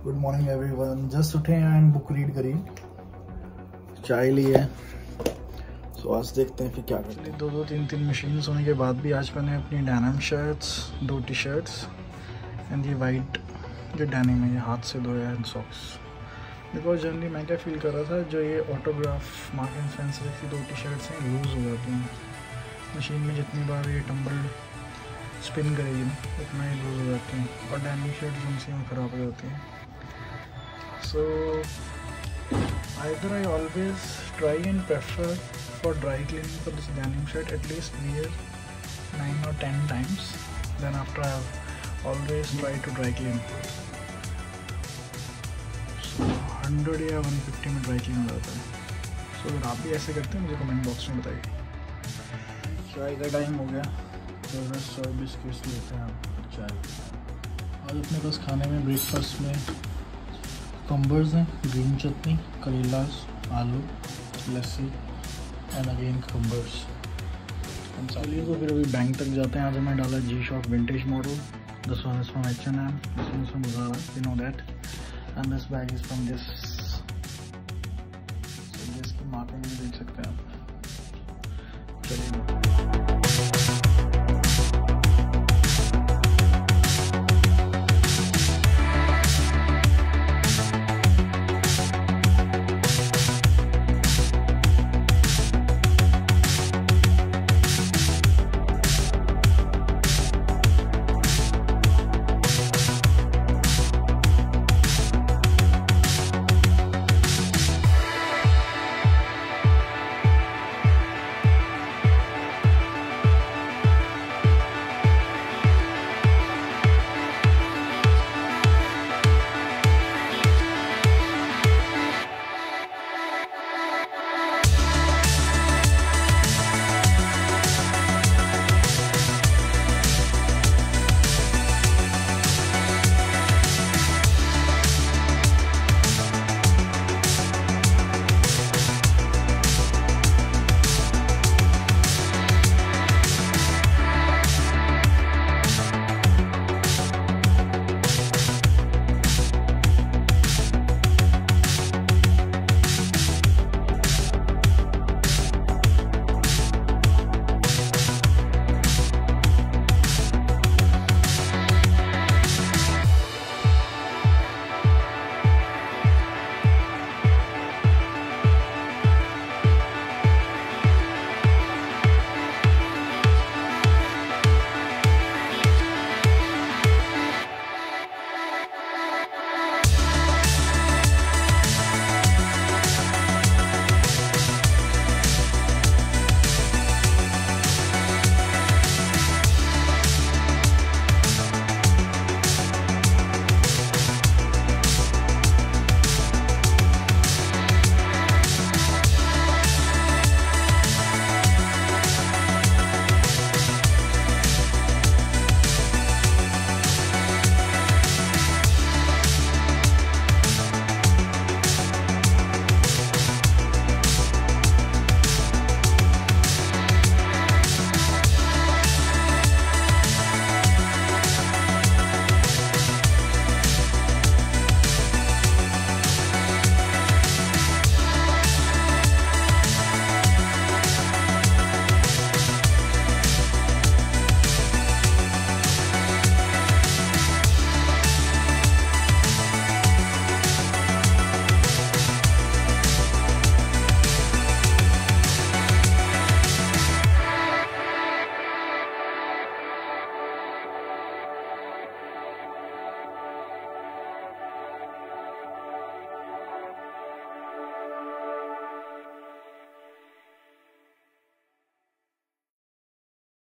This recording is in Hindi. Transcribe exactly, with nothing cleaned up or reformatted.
Good morning everyone. जस्ट उठे हैं एंड बुक रीड करी, चाय ली है। सो आज देखते हैं फिर क्या करते हैं। दो दो तीन तीन मशीन्स होने के बाद भी आज मैंने अपनी डेनिम शर्ट्स, दो टी शर्ट्स एंड ये वाइट जो डेनिम है ये हाथ से धोया एंड सॉक्स। बिकॉज जनरली मैं क्या फील कर रहा था, जो ये ऑटोग्राफ मार्क एंड स्पेंसर की दो टी शर्ट्स हैं लूज़ हो जाती हैं मशीन में, जितनी बार ये टम्बल स्पिन करेगी ना उतना ही लूज़ हो जाती हैं और डेनिम शर्ट्स उनसे में ख़राब हो जाती हैं। सो either I always try and prefer for dry cleaning for this denim shirt at least wear nine or ten times, then after I always try to dry clean. So one hundred या one fifty में dry clean हो जाता है। so अगर आप भी ऐसे करते हैं मुझे कमेंट बॉक्स में बताइए। चाय का टाइम हो गया तो रस और बिस्किट्स लेते हैं आप चाय। आज अपने पास खाने में ब्रेकफास्ट में कम्बर्स हैं, ग्रीन चटनी, करेलास, आलू, लस्सी एंड अगेन कम्बर्स। चलिए तो फिर अभी बैंक तक जाते हैं। आज हमें डाला G shock vintage model, this one is from H and M, this one is from Zara, you know that, and this bag is from this. इसकी मार्किंग भी देख सकते हैं आप। चलिए